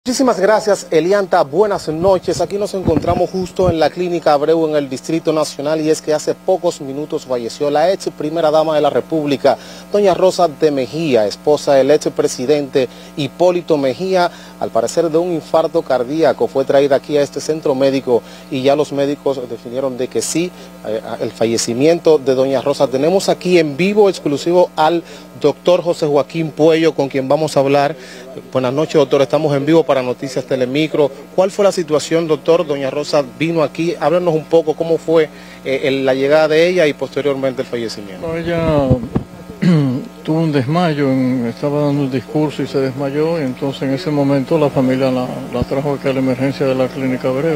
Muchísimas gracias, Elianta. Buenas noches. Aquí nos encontramos justo en la Clínica Abreu en el Distrito Nacional, y es que hace pocos minutos falleció la ex primera dama de la República, doña Rosa de Mejía, esposa del ex presidente Hipólito Mejía, al parecer de un infarto cardíaco. Fue traída aquí a este centro médico y ya los médicos definieron de que sí, el fallecimiento de doña Rosa. Tenemos aquí en vivo exclusivo al doctor José Joaquín Puello, con quien vamos a hablar. Buenas noches, doctor. Estamos en vivo para Noticias Telemicro. ¿Cuál fue la situación, doctor? Doña Rosa vino aquí. Háblanos un poco cómo fue la llegada de ella y posteriormente el fallecimiento. No, ella tuvo un desmayo, estaba dando un discurso y se desmayó, y entonces en ese momento la familia la trajo aquí a la emergencia de la Clínica Abreu.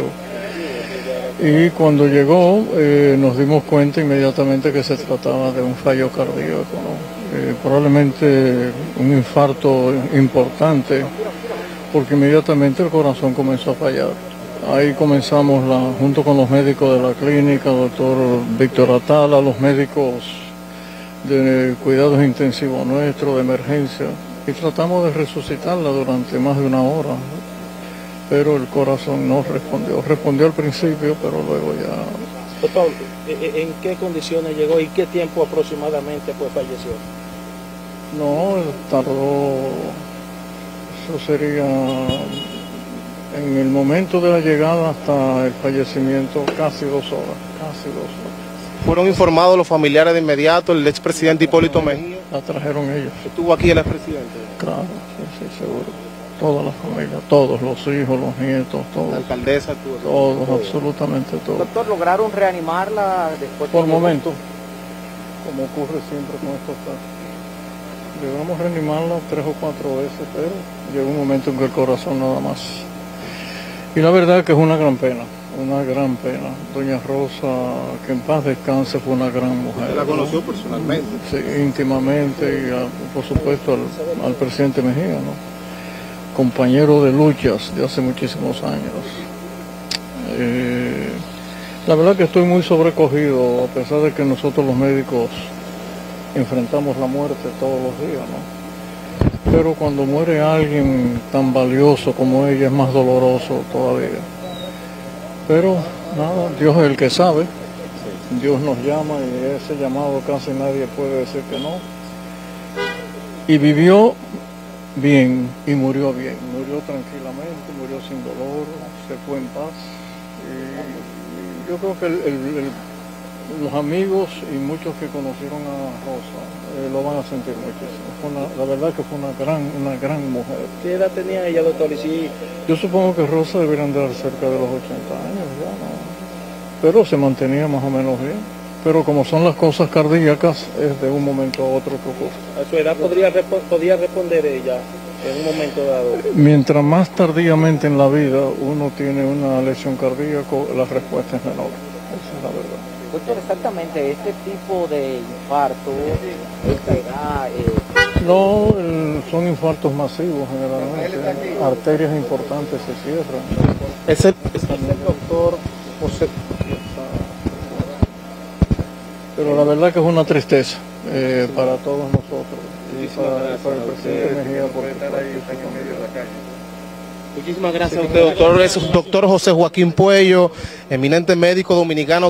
Y cuando llegó nos dimos cuenta inmediatamente que se trataba de un fallo cardíaco, ¿no? Probablemente un infarto importante, porque inmediatamente el corazón comenzó a fallar. Ahí comenzamos, junto con los médicos de la clínica, doctor Víctor Atala, los médicos de cuidados intensivos nuestros, de emergencia, y tratamos de resucitarla durante más de una hora, pero el corazón no respondió. Respondió al principio, pero luego ya... Doctor, ¿en qué condiciones llegó y qué tiempo aproximadamente pues falleció? No, tardó, eso sería en el momento de la llegada hasta el fallecimiento casi 2 horas, casi 2 horas. ¿Fueron informados los familiares de inmediato, el expresidente Hipólito Mejía? La trajeron ellos. ¿Estuvo aquí el expresidente? Claro, sí, seguro. Toda la familia, todos, los hijos, los nietos, todos. ¿La alcaldesa estuvo? Todos, absolutamente todos. Doctor, ¿lograron reanimarla después? Por momento, como ocurre siempre con estos casos. Llegamos a reanimarla 3 o 4 veces, pero llegó un momento en que el corazón nada más. Y la verdad que es una gran pena, una gran pena. Doña Rosa, que en paz descanse, fue una gran mujer. ¿Usted la conoció personalmente? Sí, íntimamente, y por supuesto al presidente Mejía, ¿no? Compañero de luchas de hace muchísimos años. La verdad que estoy muy sobrecogido, a pesar de que nosotros los médicos enfrentamos la muerte todos los días, ¿no? Pero cuando muere alguien tan valioso como ella es más doloroso todavía. Pero nada, Dios es el que sabe. Dios nos llama y ese llamado casi nadie puede decir que no. Y vivió bien y murió bien, murió tranquilamente, murió sin dolor, se fue en paz. Y yo creo que los amigos y muchos que conocieron a Rosa lo van a sentir muchísimo. La verdad que fue una gran mujer. ¿Qué edad tenía ella, doctor? Y si... Yo supongo que Rosa debería andar cerca de los 80 años ya, ¿no? Pero se mantenía más o menos bien. Pero como son las cosas cardíacas, es de un momento a otro que ocurre. ¿A su edad podía responder ella en un momento dado? Mientras más tardíamente en la vida uno tiene una lesión cardíaca, la respuesta es menor. Esa es la verdad. Doctor, exactamente, este tipo de infarto, No, son infartos masivos generalmente. Arterias importantes se cierran. Es el doctor José. Pero la verdad que es una tristeza Para todos nosotros y para el presidente Mejía por estar ahí. Muchísimas gracias a usted, doctor. Es el doctor José Joaquín Puello, eminente médico dominicano,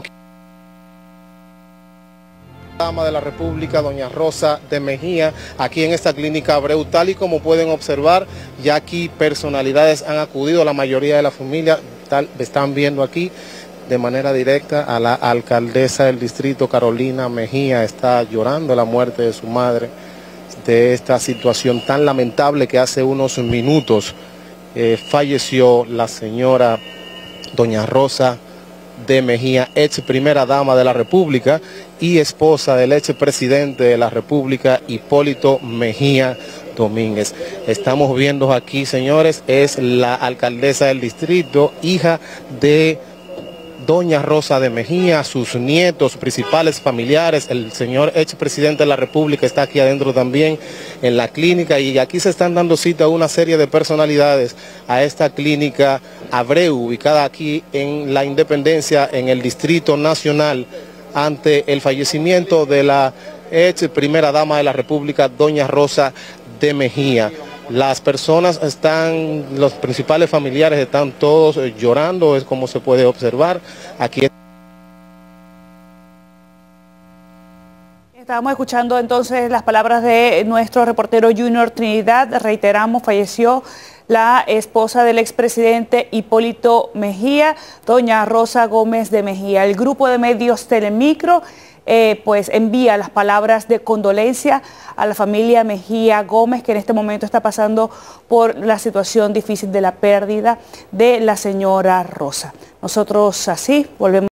dama de la República, doña Rosa de Mejía, aquí en esta Clínica Abreu. Tal y como pueden observar, ya aquí personalidades han acudido, la mayoría de la familia están viendo aquí de manera directa a la alcaldesa del distrito, Carolina Mejía. Está llorando la muerte de su madre, de esta situación tan lamentable que hace unos minutos falleció la señora doña Rosa de Mejía, ex primera dama de la República y esposa del ex presidente de la República, Hipólito Mejía Domínguez. Estamos viendo aquí, señores, es la alcaldesa del distrito, hija de doña Rosa de Mejía, sus nietos, principales familiares, el señor expresidente de la República está aquí adentro también en la clínica, y aquí se están dando cita a una serie de personalidades a esta Clínica Abreu, ubicada aquí en la Independencia, en el Distrito Nacional, ante el fallecimiento de la ex primera dama de la República, doña Rosa de Mejía. Las personas los principales familiares están todos llorando, es como se puede observar aquí. Estábamos escuchando entonces las palabras de nuestro reportero Junior Trinidad. Reiteramos, falleció la esposa del expresidente Hipólito Mejía, doña Rosa Gómez de Mejía. El grupo de medios Telemicro pues envía las palabras de condolencia a la familia Mejía Gómez, que en este momento está pasando por la situación difícil de la pérdida de la señora Rosa. Nosotros así volvemos.